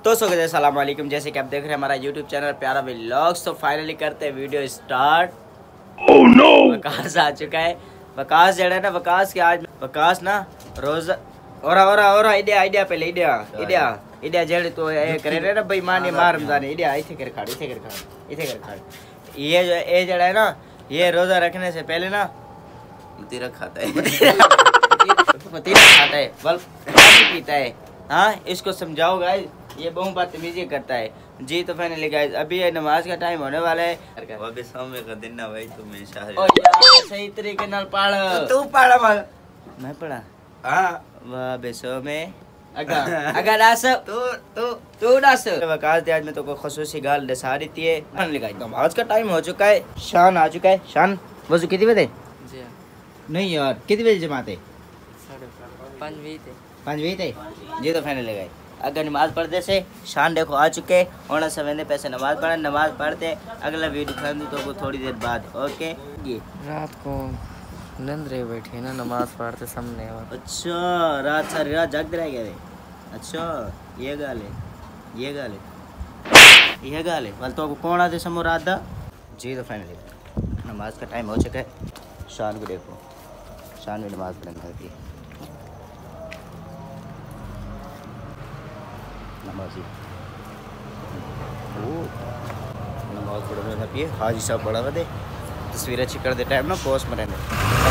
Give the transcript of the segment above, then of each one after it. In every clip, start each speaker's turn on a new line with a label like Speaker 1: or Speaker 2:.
Speaker 1: तो अस्सलाम वालेकुम। जैसे कि आप देख रहे हैं हमारा यूट्यूब चैनल प्यारा व्लॉग्स, तो फाइनली करते हैं video start. Oh no, Waqas आ चुका है। वकास जड़ा है ना, वकास के आज वकास ना रोज और आइडिया पहले आइडिया जड़ तो ये करे रे ना भाई माने मार रमजान आइडिया इथे कर खाड़ ये जड़ा है ना, ये रोजा रखने से पहले ना पतीला खाता है बल्ब पीता है। हाँ, इसको समझाओ गाइस, ये बहुत बदतमीजी करता है जी। तो फाइनली गाइस अभी ये नमाज का टाइम होने वाला है।
Speaker 2: वाबे समय का दिन ना भाई, तुम इंशाल्लाह
Speaker 1: और यार सही तरीके नाल पढ़।
Speaker 2: तू पढ़ा मार,
Speaker 1: मैं पढ़ा।
Speaker 2: हां
Speaker 1: वाबे सो में अगर आस तू डास वकास दे आज में तो कोई खसूसी गाल दसा रही है। फाइनली गाइस नमाज का टाइम हो चुका है। शान आ चुका है। शान वजू कितने बजे?
Speaker 3: जी
Speaker 1: नहीं यार, कितने बजे जमाते?
Speaker 3: 5 बजे थे
Speaker 1: जी। तो फाइनली गाइस अगर नमाज पढ़ते से शान देखो आ चुके और सवेरे पैसे नमाज पढ़े, नमाज पढ़ते अगला वीडियो खान तो थोड़ी देर बाद। ओके, ये
Speaker 3: रात को नींद रही बैठी ना, नमाज पढ़ते सामने। और
Speaker 1: अच्छा, रात सारी रात जागते रह गए। अच्छा, ये गाल है वाल तो कौन आते समो रात दा जी। तो फाइनली नमाज का टाइम हो चुका है। शान को देखो, शान भी नमाज पढ़ने लगती है। नमाजी नमाज पढ़ने लगी है। हाजी साहब पढ़ा हुआ दे तस्वीर अच्छी कर दे टाइम ना पोस्ट में रहने।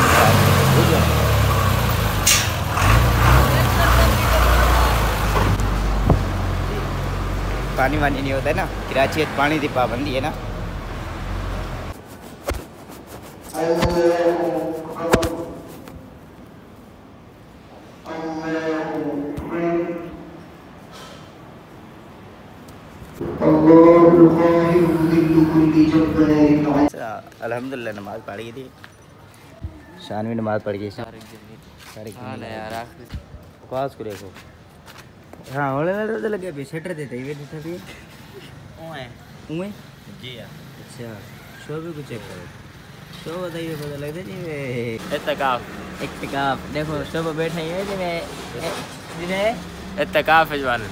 Speaker 1: पानी वानी नहीं होता है ना, कराची पानी की पाबंदी है ना। अल्हम्दुलिल्लाह नमाज पढ़ गई थी। शान भी नमाज पढ़ गई। वकास को देखो, हाँ होने तो लगे अभी सेटर देते ये देता भी उए
Speaker 2: जी।
Speaker 1: अच्छा, शो भी कुछ चेक करो, शो बताइए पता लगता जी। इत्तिकाफ देखो, शो बैठे हैं जिन्हें
Speaker 3: इत्तिकाफ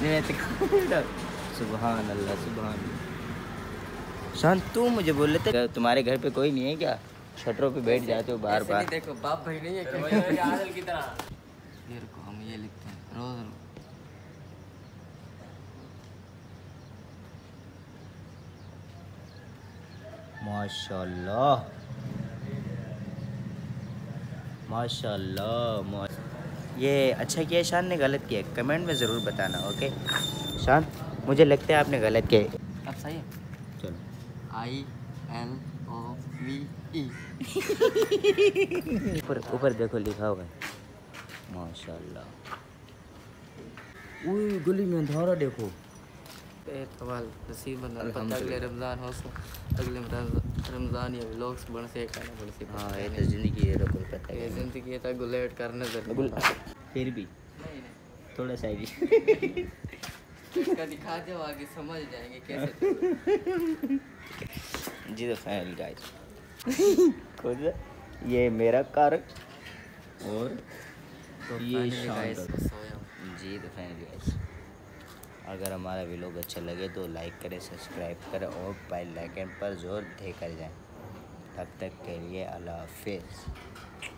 Speaker 1: सुभान अल्लाह सुभान। शान तू मुझे बोल लेते तुम्हारे घर पे कोई नहीं है क्या? शटरों पे बैठ जाते हो बार बार।
Speaker 3: देखो बाप भाई नहीं है आदल की तरह। ये को हम ये लिखते हैं रोज
Speaker 1: माशाल्लाह माशाल्लाह। ये अच्छा किया शान ने, गलत किया कमेंट में ज़रूर बताना। ओके शान, मुझे लगता है आपने गलत किया।
Speaker 3: अब सही है।
Speaker 1: चलो
Speaker 3: ILOVE।
Speaker 1: ऊपर देखो लिखा हुआ है माशाल्लाह। ओए गली में अंधारा देखो।
Speaker 3: नसीब अगले रमज़ान हो सो अगले रमज़ान या व्लॉग्स बन से करना पड़ से।
Speaker 1: हाँ ये तो ज़िंदगी है, तो कोई पता
Speaker 3: ये
Speaker 1: नहीं।
Speaker 3: ज़िंदगी है तो गुलेट करने ज़रूर।
Speaker 1: फिर भी थोड़ा सा भी
Speaker 3: इसका दिखा दो, आगे समझ जाएंगे कैसे।
Speaker 1: जी। तो फाइनल गाइस खुद ये मेरा कार और
Speaker 3: तो
Speaker 1: ये शान
Speaker 3: गाइस
Speaker 1: जी। तो फाइनल गाइस अगर हमारा वीडियो अच्छा लगे तो लाइक करें, सब्सक्राइब करें और बेल आइकन पर जोर देकर जाएं। तब तक के लिए अल्लाह हाफिज़।